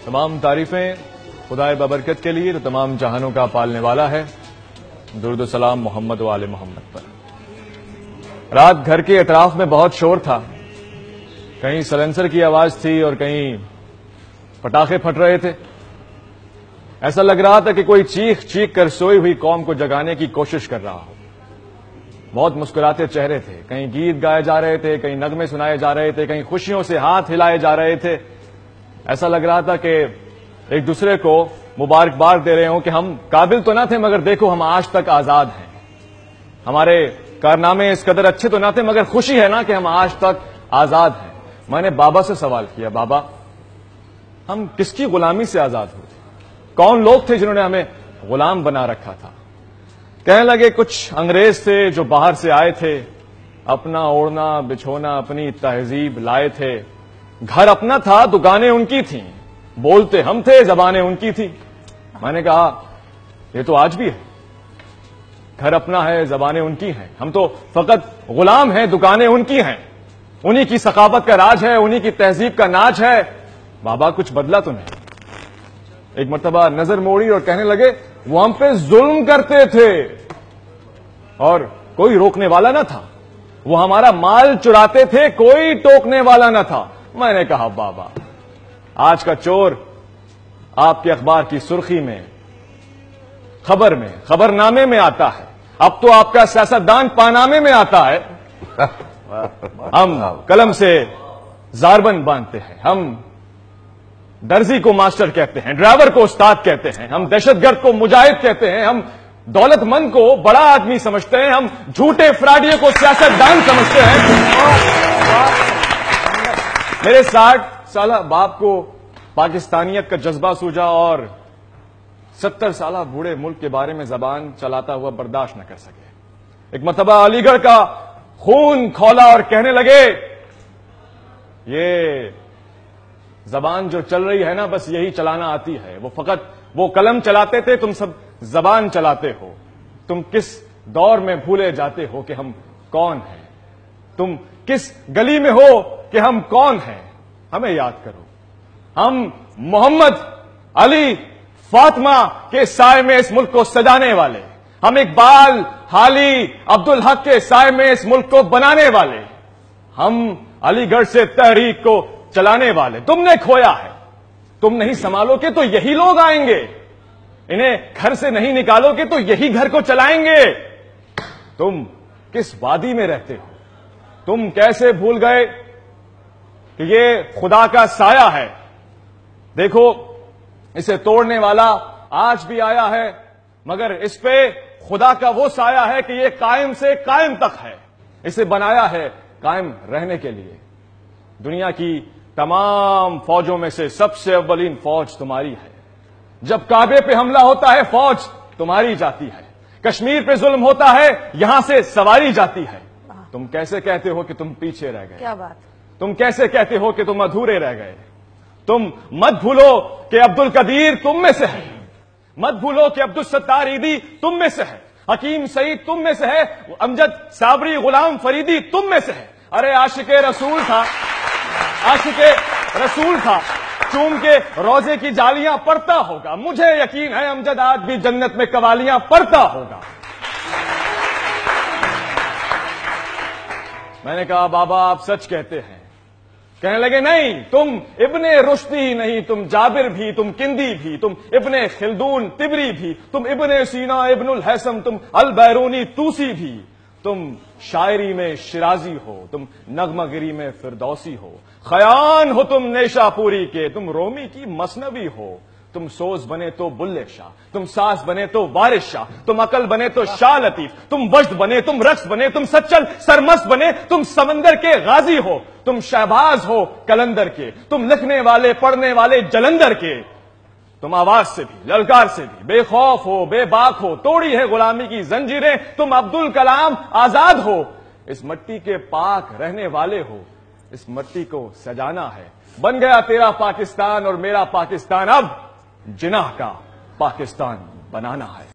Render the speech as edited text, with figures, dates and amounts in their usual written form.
تمام تعریفیں خدائے بابرکت کے لیے، تو تمام جہانوں کا پالنے والا ہے۔ درود و سلام محمد و آل محمد پر۔ رات گھر کے اطراف میں بہت شور تھا، کہیں سلنسر کی آواز تھی اور کہیں پٹاخے پھٹ رہے تھے۔ ایسا لگ رہا تھا کہ کوئی چیخ چیخ کر سوئی ہوئی قوم کو جگانے کی کوشش کر رہا ہو۔ بہت مسکراتے چہرے تھے، کہیں گیت گائے جا رہے تھے، کہیں نغمے سنائے جا رہے تھے، کہیں خوشیوں سے ہاتھ ہلائے جا رہے تھے۔ ایسا لگ رہا تھا کہ ایک دوسرے کو مبارکباد دے رہے ہوں کہ ہم قابل تو نہ تھے مگر دیکھو ہم آج تک آزاد ہیں، ہمارے کارنامے اس قدر اچھے تو نہ تھے مگر خوشی ہے نا کہ ہم آج تک آزاد ہیں۔ میں نے بابا سے سوال کیا، بابا ہم کس کی غلامی سے آزاد ہوئے؟ کون لوگ تھے جنہوں نے ہمیں غلام بنا رکھا تھا؟ کہنے لگے کچھ انگریز تھے جو باہر سے آئے تھے، اپنا اوڑھنا بچھونا اپنی تہذیب لائے تھے، گھر اپنا تھا دکانیں ان کی تھیں، بولتے ہم تھے زبانیں ان کی تھی۔ میں نے کہا یہ تو آج بھی ہے، گھر اپنا ہے زبانیں ان کی ہیں، ہم تو فقط غلام ہیں، دکانیں ان کی ہیں، انہی کی ثقافت کا راج ہے، انہی کی تہذیب کا ناچ ہے۔ بابا کچھ بدلا تو نہیں؟ ایک مرتبہ نظر موڑی اور کہنے لگے وہ ہم پہ ظلم کرتے تھے اور کوئی روکنے والا نہ تھا، وہ ہمارا مال چراتے تھے، کوئی ٹوکنے والا نہ تھا۔ میں نے کہا بابا آج کا چور آپ کے اخبار کی سرخی میں، خبر میں، خبرنامے میں آتا ہے، اب تو آپ کا سیاستدان پانامے میں آتا ہے۔ ہم قلم سے زاربند باندھتے ہیں، ہم درزی کو ماسٹر کہتے ہیں، ڈرائیور کو استاد کہتے ہیں، ہم دہشت گرد کو مجاہد کہتے ہیں، ہم دولت مند کو بڑا آدمی سمجھتے ہیں، ہم جھوٹے فراڈیے کو سیاستدان سمجھتے ہیں۔ میرے 60 سالہ باپ کو پاکستانیت کا جذبہ سوجا اور 70 سالہ بوڑھے ملک کے بارے میں زبان چلاتا ہوا برداشت نہ کر سکے۔ ایک مرتبہ علی گڑھ کا خون کھولا اور کہنے لگے یہ زبان جو چل رہی ہے نا بس یہی چلانا آتی ہے، وہ فقط وہ قلم چلاتے تھے، تم سب زبان چلاتے ہو۔ تم کس دور میں بھولے جاتے ہو کہ ہم کون ہیں؟ تم کس گلی میں ہو کہ ہم کون ہیں؟ ہمیں یاد کرو، ہم محمد علی فاطمہ کے سائے میں اس ملک کو سجانے والے، ہم اقبال حالی عبدالحق کے سائے میں اس ملک کو بنانے والے، ہم علی گڑھ سے تحریک کو چلانے والے۔ تم نے کھویا ہے، تم نہیں سنبھالو گے تو یہی لوگ آئیں گے، انہیں گھر سے نہیں نکالو گے تو یہی گھر کو چلائیں گے۔ تم کس وادی میں رہتے ہو؟ تم کیسے بھول گئے کہ یہ خدا کا سایہ ہے؟ دیکھو اسے توڑنے والا آج بھی آیا ہے مگر اس پہ خدا کا وہ سایہ ہے کہ یہ قائم سے قائم تک ہے، اسے بنایا ہے قائم رہنے کے لیے۔ دنیا کی تمام فوجوں میں سے سب سے اولین فوج تمہاری ہے، جب کعبے پہ حملہ ہوتا ہے فوج تمہاری جاتی ہے، کشمیر پہ ظلم ہوتا ہے یہاں سے سواری جاتی ہے۔ تم کیسے کہتے ہو کہ تم پیچھے رہ گئے؟ کیا بات! تم کیسے کہتے ہو کہ تم ادھورے رہ گئے؟ تم مت بھولو کہ عبد القدیر تم میں سے ہے، مت بھولو کہ عبد الستار عیدی تم میں سے ہے، حکیم سعید تم میں سے ہے، امجد صابری غلام فریدی تم میں سے ہے۔ ارے عاشق رسول تھا، عاشق رسول تھا، چوم کے روزے کی جالیاں پڑھتا ہوگا، مجھے یقین ہے امجد آج بھی جنت میں قوالیاں پڑھتا ہوگا۔ میں نے کہا بابا آپ سچ کہتے ہیں؟ کہنے لگے نہیں، تم ابن رشدی نہیں، تم جابر بھی، تم کندی بھی، تم ابن خلدون طبری بھی، تم ابن سینا ابن الحسم، تم البیرونی توسی بھی، تم شاعری میں شیرازی ہو، تم نغمہ گری میں فردوسی ہو، خیان ہو تم نیشا پوری کے، تم رومی کی مثنوی ہو، تم سوز بنے تو بلے شاہ، تم ساز بنے تو وارث شاہ، تم عقل بنے تو شاہ لطیف، تم وجد بنے، تم رقص بنے، تم سچل سرمست بنے، تم سمندر کے غازی ہو، تم شہباز ہو کلندر کے، تم لکھنے والے پڑھنے والے جلندر کے، تم آواز سے بھی للکار سے بھی بے خوف ہو، بے باک ہو، توڑی ہے غلامی کی زنجیریں، تم عبد الکلام آزاد ہو، اس مٹی کے پاک رہنے والے ہو، اس مٹی کو سجانا ہے۔ بن گیا تیرا پاکستان اور میرا پاکستان، اب جناح کا پاکستان بنانا ہے۔